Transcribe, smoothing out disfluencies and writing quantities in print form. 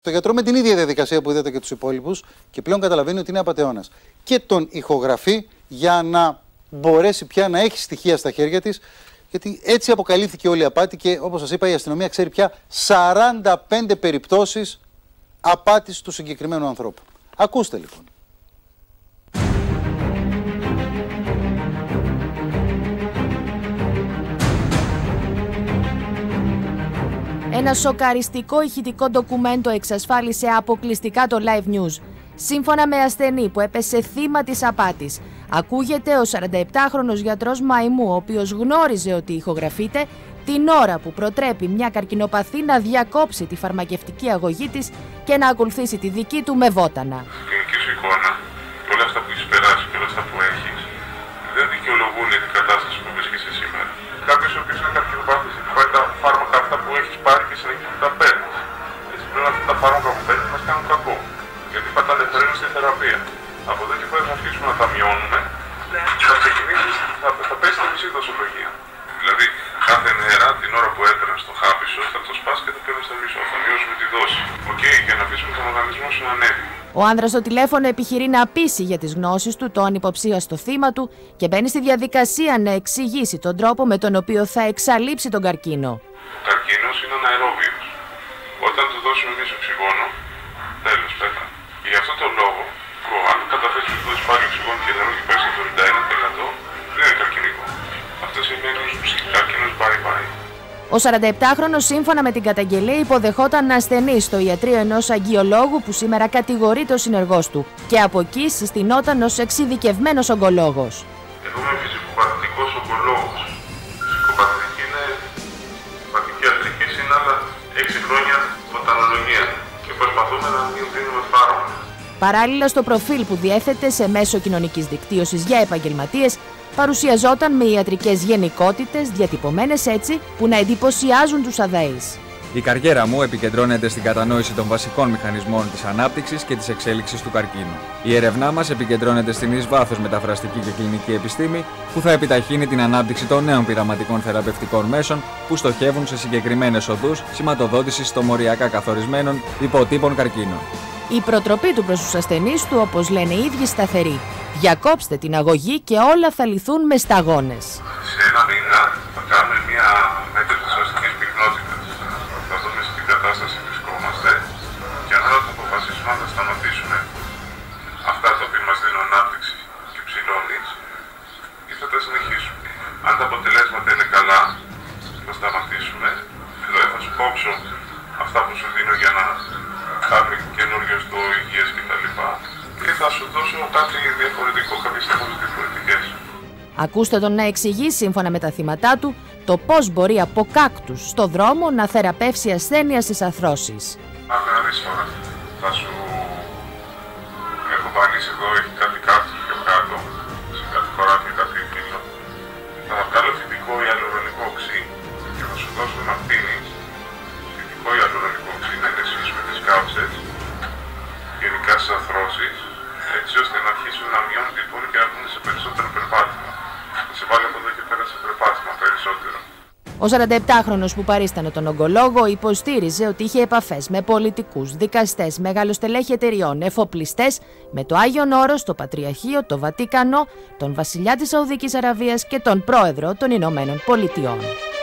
Το γιατρό με την ίδια διαδικασία που είδατε και τους υπόλοιπους και πλέον καταλαβαίνει ότι είναι απατεώνας. Και τον ηχογραφεί για να μπορέσει πια να έχει στοιχεία στα χέρια της, γιατί έτσι αποκαλύφθηκε όλη η απάτη και όπως σας είπα η αστυνομία ξέρει πια 45 περιπτώσεις απάτης του συγκεκριμένου ανθρώπου. Ακούστε λοιπόν. Ένα σοκαριστικό ηχητικό ντοκουμέντο εξασφάλισε αποκλειστικά το Live News. Σύμφωνα με ασθενή που έπεσε θύμα της απάτης, ακούγεται ο 47χρονος γιατρός Μαϊμού, ο οποίος γνώριζε ότι ηχογραφείται την ώρα που προτρέπει μια καρκινοπαθή να διακόψει τη φαρμακευτική αγωγή της και να ακολουθήσει τη δική του με βότανα. Στην κλινική σου εικόνα, όλα αυτά που έχεις περάσει και όλα αυτά που έχεις δεν δικαιολογούν την κατάσταση που βρίσκεσαι σήμερα. Κάποιος ο οποίος είναι καρκινοπαθής έχει πάρει τα φάρμακα αυτά που έχεις πάρει και συνεχίζει να τα παίρνεις. Έτσι πλέον αυτά τα φάρμακα που παίρνεις μας κάνουν κακό. Γιατί πατάνε φρένο στη θεραπεία. Από εδώ και πέρα θα αρχίσουμε να τα μειώνουμε. Θα ξεκινήσεις, θα πέσει τη μισή δοσολογία. Δηλαδή, κάθε μέρα την ώρα που έπαιρνες στο χάπι σου θα το σπάσει και θα παίρνεις το μισό. Θα μειώσουμε τη δόση. Για να αφήσουμε τον οργανισμό σου να ανέβει. Ο άνδρας στο τηλέφωνο επιχειρεί να πείσει για τις γνώσεις του το ανυποψίαστο θύμα του και μπαίνει στη διαδικασία να εξηγήσει τον τρόπο με τον οποίο θα εξαλείψει τον καρκίνο. Ο καρκίνος είναι αναερόβιος. Όταν του δώσουμε εμείς οξυγόνο, τέλος πέτα. Και γι' αυτό τον λόγο, αν καταθέσει ότι δώσει πάλι οξυγόνο και νερό και πέσει στο 71%, δεν είναι καρκινικό. Αυτό σημαίνει ότι ο καρκίνος bye-bye. Ο 47χρονος σύμφωνα με την καταγγελία υποδεχόταν ασθενή στο ιατρείο ενός αγγειολόγου που σήμερα κατηγορείται ο συνεργός του και από εκεί συστηνόταν ως εξειδικευμένος ογκολόγος. Εγώ είμαι φυσικοπαθητικός ογκολόγος. Φυσικοπαθητική είναι παθητική ιατρικής, είναι άλλα 6 χρόνια φωτανολογία και προσπαθούμε να μην δίνουμε φάρμακα. Παράλληλα στο προφίλ που διέθετε σε μέσο κοινωνικής δικτύωσης για επαγγελματίες, παρουσιαζόταν με ιατρικές γενικότητες διατυπωμένες έτσι που να εντυπωσιάζουν τους αδαείς. Η καριέρα μου επικεντρώνεται στην κατανόηση των βασικών μηχανισμών της ανάπτυξης και της εξέλιξης του καρκίνου. Η έρευνά μας επικεντρώνεται στην εις βάθος μεταφραστική και κλινική επιστήμη που θα επιταχύνει την ανάπτυξη των νέων πειραματικών θεραπευτικών μέσων που στοχεύουν σε συγκεκριμένες οδούς σηματοδότησης στομοριακά καθορισμένων υποτύπων καρκίνων. Η προτροπή του προς τους ασθενείς του, όπως λένε οι ίδιοι, σταθερή. Διακόψτε την αγωγή και όλα θα λυθούν με σταγόνες. Σε ένα μήνα θα κάνουμε μια μέτρηση της αστικής πυκνότητας. Θα δούμε στην κατάσταση που βρισκόμαστε και ανάλογα θα αποφασίσουμε αν θα σταματήσουμε αυτά τα οποία μας δίνουν ανάπτυξη και ψηλώνεις ή θα τα συνεχίσουμε. Αν τα αποτελέσματα είναι καλά, θα σταματήσουμε. Δηλαδή θα σου κόψω αυτά που σου δίνω για να κάνουμε καινούριο στο υγιές κτλ. Και θα σου δώσω κάτι διαφορετικό, κάποιες τεχνικές διαφορετικές. Ακούστε τον να εξηγεί, σύμφωνα με τα θύματά του, το πώς μπορεί από κάκτους στο δρόμο να θεραπεύσει ασθένεια στις αρθρώσεις. Αν με αρέσει τώρα, θα σου έχω βάλει εδώ, έχει κάτι κάκτους πιο κάτω, σε κάτι χωράφι, κάτι φύλλο. Θα βγάλω φυτικό ιαλουρονικό οξύ και θα σου δώσω να πίνεις φυτικό ιαλουρονικό οξύ, να ενισχύσεις με τις κάψες, γενικά στις αρθρώσεις, έτσι ώστε να αρχίσουν να μειώνουν την πόνη και να βγουν σε περισσότερο περπάτημα. Θα σε βάλω από εδώ και πέρα σε περπάτημα περισσότερο. Ο 47χρονος που παρίστανε τον ογκολόγο υποστήριζε ότι είχε επαφές με πολιτικούς, δικαστές, μεγαλοστελέχη εταιριών, εφοπλιστές, με το Άγιον Όρος, το Πατριαρχείο, το Βατίκανο, τον βασιλιά της Σαουδικής Αραβίας και τον πρόεδρο των Ηνωμένων Πολιτειών.